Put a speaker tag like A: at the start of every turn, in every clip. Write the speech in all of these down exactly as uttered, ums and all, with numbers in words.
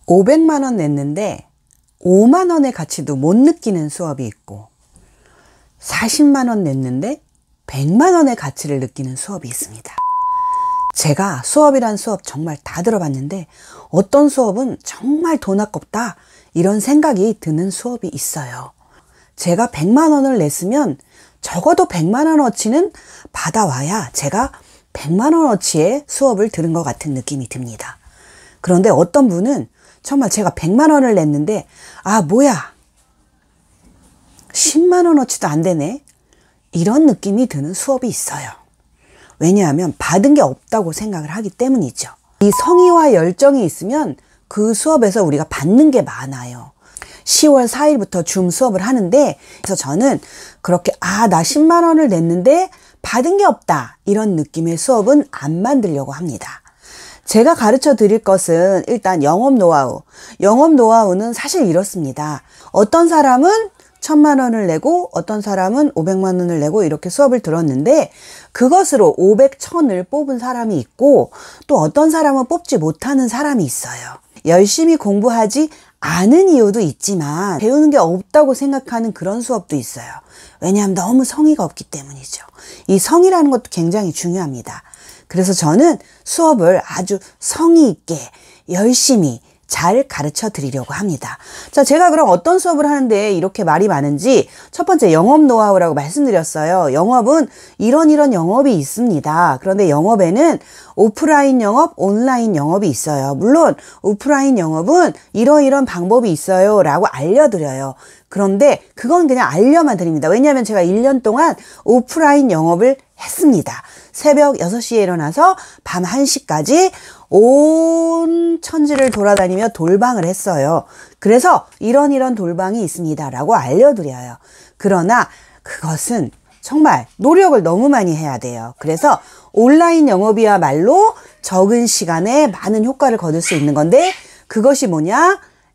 A: 오백만 원 냈는데 오만 원의 가치도 못 느끼는 수업이 있고, 사십만 원 냈는데 백만 원의 가치를 느끼는 수업이 있습니다. 제가 수업이란 수업 정말 다 들어봤는데 어떤 수업은 정말 돈 아깝다 이런 생각이 드는 수업이 있어요. 제가 백만 원을 냈으면 적어도 백만 원어치는 받아와야 제가 백만 원어치의 수업을 들은 것 같은 느낌이 듭니다. 그런데 어떤 분은 정말 제가 백만 원을 냈는데 아 뭐야 십만 원어치도 안 되네 이런 느낌이 드는 수업이 있어요. 왜냐하면 받은 게 없다고 생각을 하기 때문이죠. 이 성의와 열정이 있으면 그 수업에서 우리가 받는 게 많아요. 시월 사일부터 줌 수업을 하는데, 그래서 저는 그렇게 아 나 십만 원을 냈는데 받은 게 없다 이런 느낌의 수업은 안 만들려고 합니다. 제가 가르쳐 드릴 것은 일단 영업 노하우. 영업 노하우는 사실 이렇습니다. 어떤 사람은 천만 원을 내고 어떤 사람은 오백만 원을 내고 이렇게 수업을 들었는데 그것으로 오백, 천을 뽑은 사람이 있고, 또 어떤 사람은 뽑지 못하는 사람이 있어요. 열심히 공부하지 않은 이유도 있지만 배우는 게 없다고 생각하는 그런 수업도 있어요. 왜냐하면 너무 성의가 없기 때문이죠. 이 성의라는 것도 굉장히 중요합니다. 그래서 저는 수업을 아주 성의 있게 열심히 잘 가르쳐 드리려고 합니다. 자, 제가 그럼 어떤 수업을 하는데 이렇게 말이 많은지, 첫 번째 영업 노하우라고 말씀드렸어요. 영업은 이런 이런 영업이 있습니다. 그런데 영업에는 오프라인 영업, 온라인 영업이 있어요. 물론 오프라인 영업은 이러이런 방법이 있어요 라고 알려드려요. 그런데 그건 그냥 알려만 드립니다. 왜냐하면 제가 일 년 동안 오프라인 영업을 했습니다. 새벽 여섯 시에 일어나서 밤 한 시까지 온 천지를 돌아다니며 돌방을 했어요. 그래서 이런 이런 돌방이 있습니다 라고 알려드려요. 그러나 그것은 정말 노력을 너무 많이 해야 돼요. 그래서 온라인 영업이야말로 적은 시간에 많은 효과를 거둘 수 있는 건데, 그것이 뭐냐?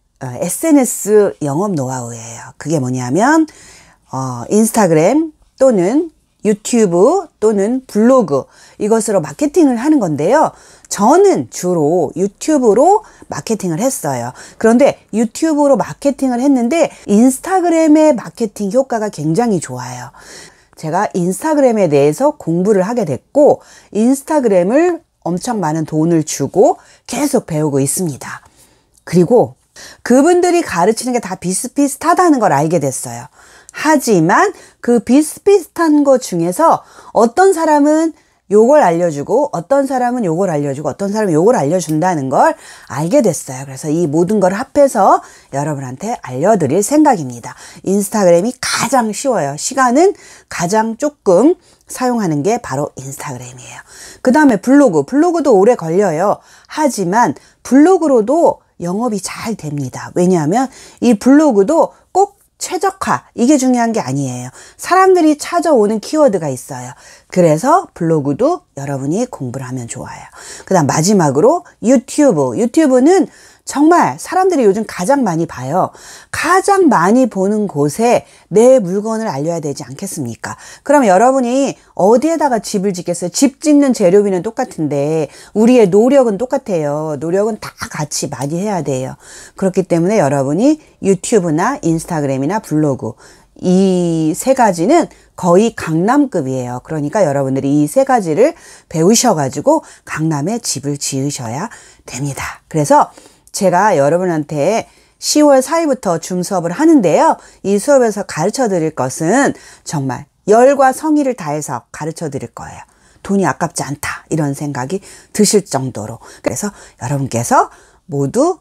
A: 에스엔에스 영업 노하우예요. 그게 뭐냐면 어, 인스타그램 또는 유튜브 또는 블로그, 이것으로 마케팅을 하는 건데요. 저는 주로 유튜브로 마케팅을 했어요. 그런데 유튜브로 마케팅을 했는데 인스타그램의 마케팅 효과가 굉장히 좋아요. 제가 인스타그램에 대해서 공부를 하게 됐고, 인스타그램을 엄청 많은 돈을 주고 계속 배우고 있습니다. 그리고 그분들이 가르치는 게 다 비슷비슷하다는 걸 알게 됐어요. 하지만 그 비슷비슷한 것 중에서 어떤 사람은 요걸 알려주고 어떤 사람은 요걸 알려주고 어떤 사람은 요걸 알려준다는 걸 알게 됐어요. 그래서 이 모든 걸 합해서 여러분한테 알려드릴 생각입니다. 인스타그램이 가장 쉬워요. 시간은 가장 조금 사용하는 게 바로 인스타그램이에요. 그 다음에 블로그. 블로그도 오래 걸려요. 하지만 블로그로도 영업이 잘 됩니다. 왜냐하면 이 블로그도 꼭 최적화, 이게 중요한 게 아니에요. 사람들이 찾아오는 키워드가 있어요. 그래서 블로그도 여러분이 공부를 하면 좋아요. 그 다음 마지막으로 유튜브. 유튜브는 정말 사람들이 요즘 가장 많이 봐요. 가장 많이 보는 곳에 내 물건을 알려야 되지 않겠습니까? 그럼 여러분이 어디에다가 집을 짓겠어요? 집 짓는 재료비는 똑같은데 우리의 노력은 똑같아요. 노력은 다 같이 많이 해야 돼요. 그렇기 때문에 여러분이 유튜브나 인스타그램이나 블로그, 이 세 가지는 거의 강남급이에요. 그러니까 여러분들이 이 세 가지를 배우셔가지고 강남에 집을 지으셔야 됩니다. 그래서 제가 여러분한테 시월 사일부터 줌 수업을 하는데요. 이 수업에서 가르쳐 드릴 것은 정말 열과 성의를 다해서 가르쳐 드릴 거예요. 돈이 아깝지 않다 이런 생각이 드실 정도로. 그래서 여러분께서 모두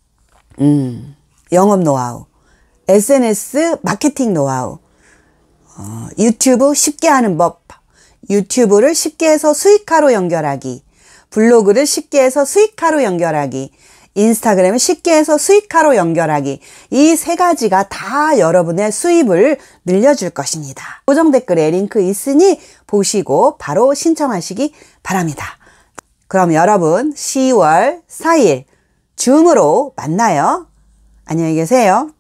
A: 음, 영업 노하우, 에스엔에스 마케팅 노하우, 어, 유튜브 쉽게 하는 법, 유튜브를 쉽게 해서 수익화로 연결하기, 블로그를 쉽게 해서 수익화로 연결하기, 인스타그램을 쉽게 해서 수익화로 연결하기, 이 세 가지가 다 여러분의 수입을 늘려줄 것입니다. 고정 댓글에 링크 있으니 보시고 바로 신청하시기 바랍니다. 그럼 여러분 시월 사일 줌으로 만나요. 안녕히 계세요.